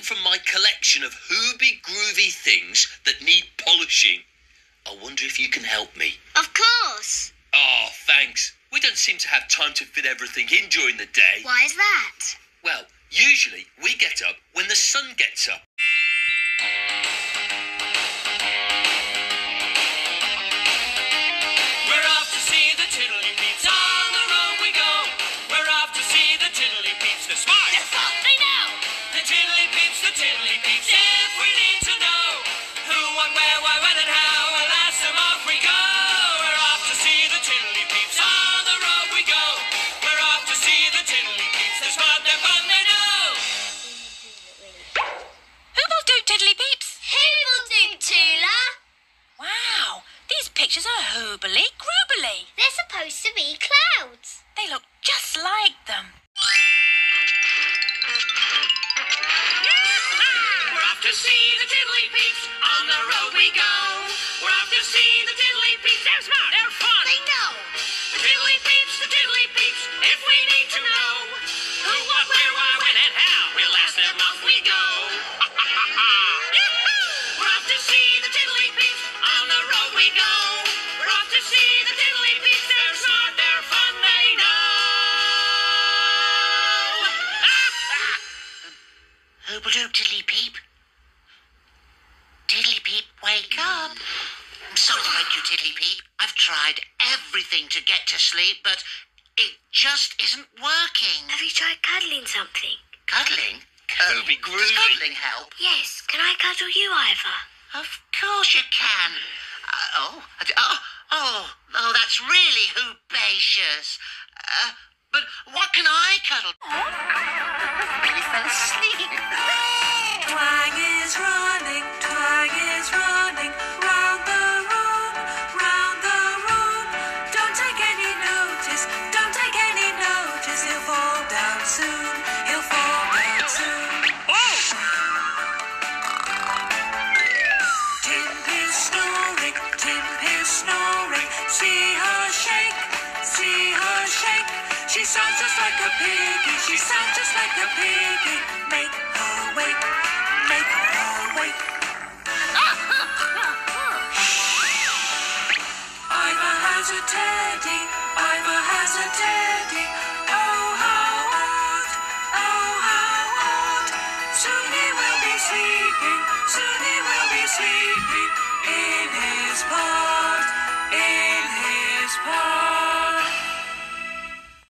from my collection of hooby groovy things that need polishing. I wonder if you can help me. Of course. Oh, thanks. We don't seem to have time to fit everything in during the day. Why is that? Well, usually we get up when the sun gets up. We're off to see the Tiddly Peeps. On the road we go. We're off to see the Tiddly Peeps. They're smart. They're fun. They know. The Tiddly Peeps, the Tiddly Peeps. If we need to know who, what, where, why, when, and how, we'll ask them, off we go. We're off to see the Tiddly Peeps. On the road we go. We're off to see the Tiddly Peeps. They're smart, they're fun, they know. Who will do Tiddly Peeps? Who will do Tula? Wow, these pictures are hoobly groobly. They're supposed to be clouds. They look just like them. We're off to see the Tiddly Peeps. On the road we go. We're off to see the Tiddly Peeps. They're smart, they're fun. They know. The Tiddly Peeps, the Tiddly Peeps. If we need to know who, what, where, why, when, and how, we'll ask them, off we go. We're off to see the Tiddly Peeps. On the road we go. We're off to see the Tiddly Peeps. They're smart, they're fun, they know. Who'll do Tiddly Peep? Tiddly Peep, wake up. I'm sorry to wake you, Tiddly Peep. I've tried everything to get to sleep, but it just isn't working. Have you tried cuddling something? Cuddling? Hooby Does groovy. cuddling help? Yes. Can I cuddle you, Ivor? Of course you can. That's really hoobacious. But what can I cuddle? I really fell asleep. Twang is running, round the room, Don't take any notice, he'll fall down soon, Tim is snoring, see her shake, she sounds just like a piggy, make her wake, Ivor has a teddy, oh how odd, soon he will be sleeping, in his pod,